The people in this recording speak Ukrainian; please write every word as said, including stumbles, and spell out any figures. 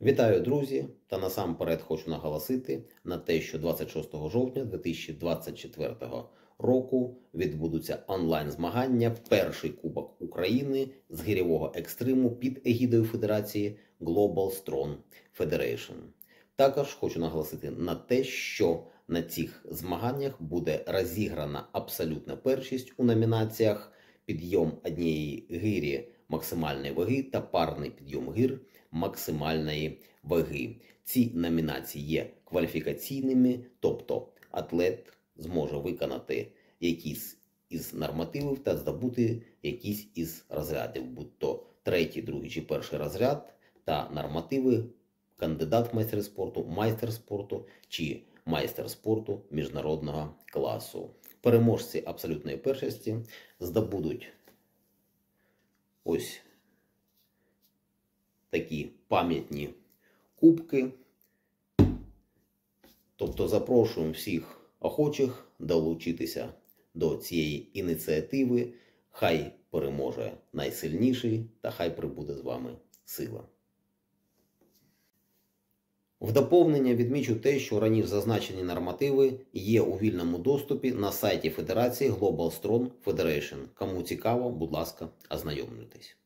Вітаю, друзі! Та насамперед хочу наголосити на те, що двадцять шостого жовтня дві тисячі двадцять четвертого року відбудуться онлайн-змагання «Перший Кубок України з гирьового екстриму» під егідою Федерації Global Strong Federation. Також хочу наголосити на те, що на цих змаганнях буде розіграна абсолютна першість у номінаціях «Підйом однієї гирі максимальної ваги» та «Парний підйом гир максимальної ваги». Ці номінації є кваліфікаційними, тобто атлет зможе виконати якісь із нормативів та здобути якісь із розрядів, будь то третій, другий чи перший розряд та нормативи кандидат в майстри спорту, майстер спорту чи майстер спорту міжнародного класу. Переможці абсолютної першості здобудуть ось такі пам'ятні кубки. Тобто запрошуємо всіх охочих долучитися до цієї ініціативи. Хай переможе найсильніший та хай прибуде з вами сила. В доповнення відмічу те, що раніше зазначені нормативи є у вільному доступі на сайті Федерації Global Strong Federation. Кому цікаво, будь ласка, ознайомлюйтесь.